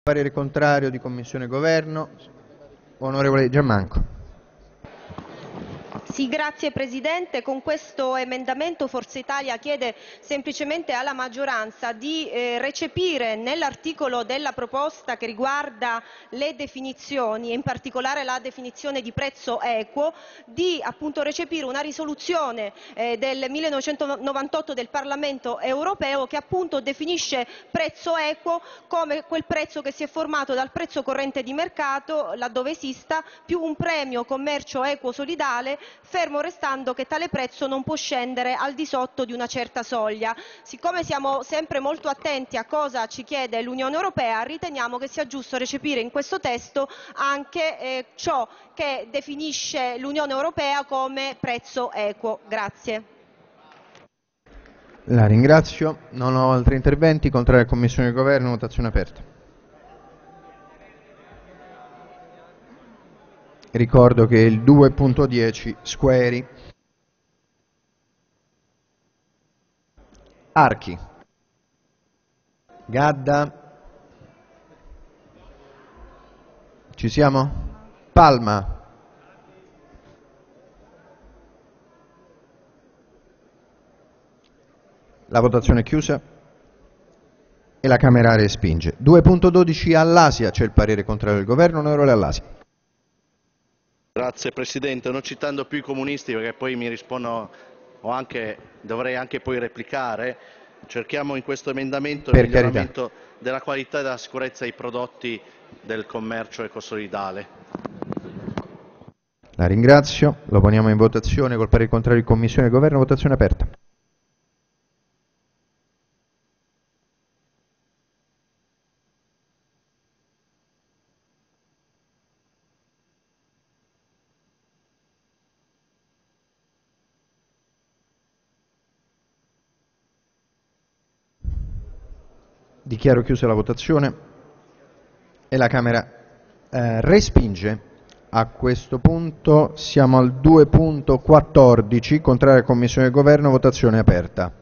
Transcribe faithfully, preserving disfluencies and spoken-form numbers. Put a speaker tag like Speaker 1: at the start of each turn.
Speaker 1: Parere contrario di Commissione e Governo. Onorevole Giammanco.
Speaker 2: Sì, grazie Presidente. Con questo emendamento Forza Italia chiede semplicemente alla maggioranza di eh, recepire nell'articolo della proposta che riguarda le definizioni, e in particolare la definizione di prezzo equo, di appunto recepire una risoluzione eh, del millenovecentonovantotto del Parlamento europeo che appunto definisce prezzo equo come quel prezzo che si è formato dal prezzo corrente di mercato, laddove esista, più un premio commercio equo solidale, fermo restando che tale prezzo non può scendere al di sotto di una certa soglia. Siccome siamo sempre molto attenti a cosa ci chiede l'Unione Europea, riteniamo che sia giusto recepire in questo testo anche eh, ciò che definisce l'Unione Europea come prezzo equo. Grazie.
Speaker 1: La ringrazio. Non ho altri interventi. Contrario a Commissione e Governo. Votazione aperta. Ricordo che il due punto dieci Squeri. Archi. Gadda. Ci siamo? Palma. La votazione è chiusa e la Camera respinge. due punto dodici Allasia, c'è il parere contrario del Governo. Onorevole Allasia.
Speaker 3: Grazie Presidente, non citando più i comunisti perché poi mi rispondono o anche, dovrei anche poi replicare, cerchiamo in questo emendamento il miglioramento della qualità e della sicurezza dei prodotti del commercio ecosolidale.
Speaker 1: La ringrazio, lo poniamo in votazione col parere contrario di Commissione e Governo. Votazione aperta. Dichiaro chiusa la votazione e la Camera eh, respinge. A questo punto siamo al due punto quattordici, contrario a Commissione e Governo, votazione aperta.